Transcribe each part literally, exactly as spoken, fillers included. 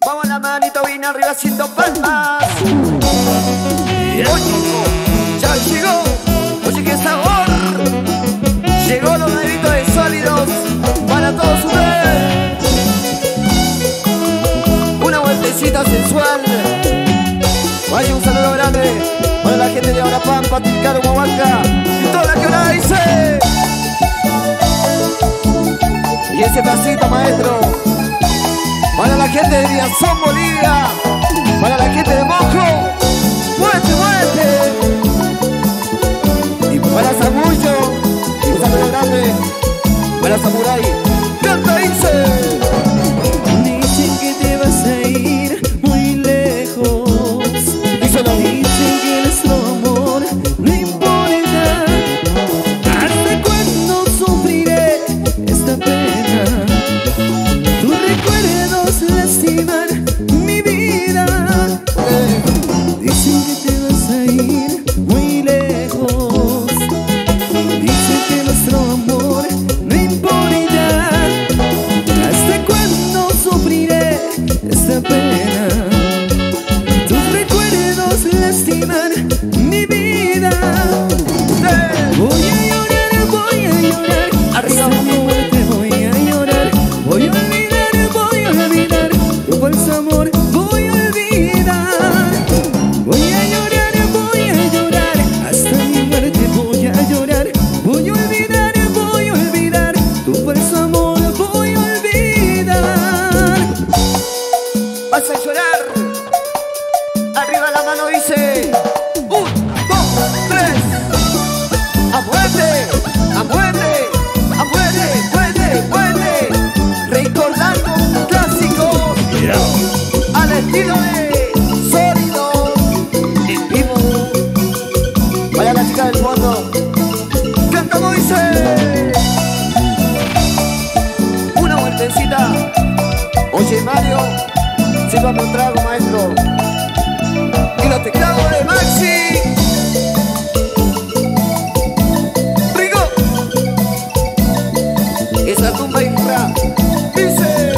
Vamos la manito bien arriba haciendo palmas. Oye, ya llegó. Oye, qué sabor. Llegó los negritos de sólidos para todos ustedes. Una vueltecita sensual. Vaya, un saludo grande para la gente de Abrapampa, Tilcara, Humahuaca y toda la quebrada dice. Y ese pasito, maestro, para la gente de Villazón, Bolivia, para la gente de Mojo, muerte, muerte. Y para Zamullo, y un saludo grande para Samurai. Canta, dice. Dicen que te vas a ir muy lejos. Díselo. Dicen que nuestro amor no importa. ¿Hasta cuándo sufriré esta pena? Tus recuerdos lastiman mi vida. Dicen que te vas a ir muy lejos. Dicen que nuestro amor no importa. ¿Hasta cuándo sufriré esta pena? Tus recuerdos lastiman mi vida. Voy a llorar, voy a llorar. Arriba, Hasta mi muerte voy a llorar. Voy a olvidar, voy a olvidar tu falso amor. Voy a olvidar. Voy a llorar, voy a llorar. Hasta mi muerte voy a llorar. Voy a olvidar, voy a olvidar tu falso amor. Voy a olvidar. Vas a llorar. Arriba la mano dice. Un, dos, tres. A muerte, a muerte, a muerte, muerte, muerte. Recordando un clásico al estilo de Sólido en vivo. Vaya la chica del fondo. Cantamos, dice. Una vueltecita. Oye, Mario, sírvame un trago, maestro. Y los teclados de Maxi. Rico. Esa tumba y rap. Dice.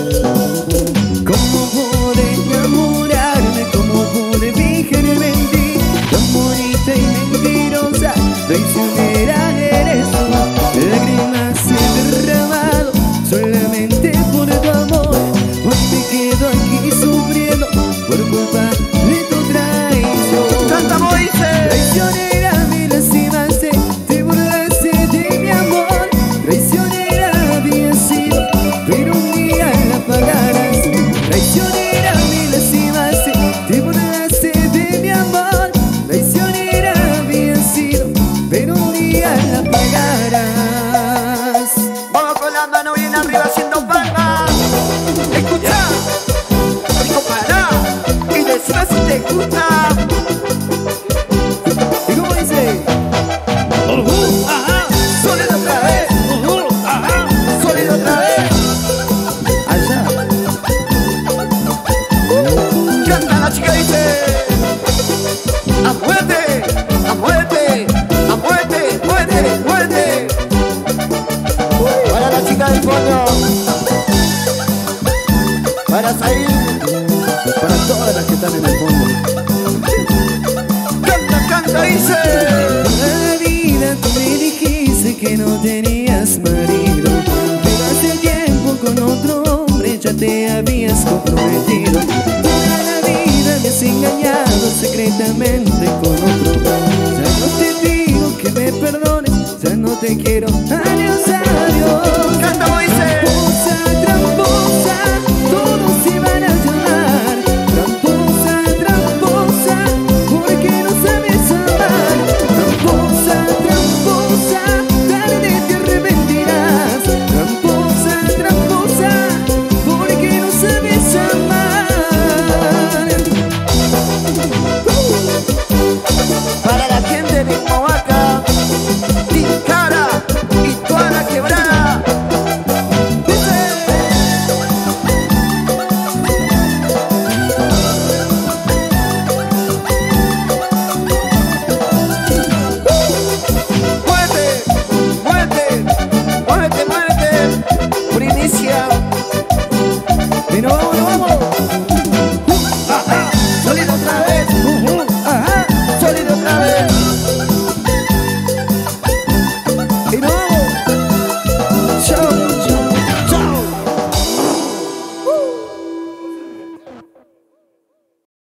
¿Cómo pude enamorarme? ¿Cómo pude fijarme en ti? Tan bonita y mentirosa, traicionera eres tú. Lágrimas he derramado solamente por tu amor. Hoy te quedo aquí sufriendo por culpa de tu traición. Canta, Moisés. Traicionera, me lastimaste, te burlaste de mi amor. Traicionera había sido, pero un día la pagarás. Traicionera, me lastimaste, te burlaste de mi amor. Traicionera había sido, pero un día la pagarás. Vamos con la mano bien arriba haciendo palmas. Escucha. Rico, para. Y decime si te gusta. ¿Y cómo dice? Sólido otra vez. Sólido otra vez. Allá. Canta la chica, dice. A muerte, a muerte, a muerte, muerte, muerte. Para la chica del fondo. Para salir. Para todas las que están en el fondo. Canta, canta, dice. Toda la vida tú me dijiste que no tenías marido, pero hace tiempo con otro hombre ya te habías comprometido. Toda la vida me has engañado secretamente con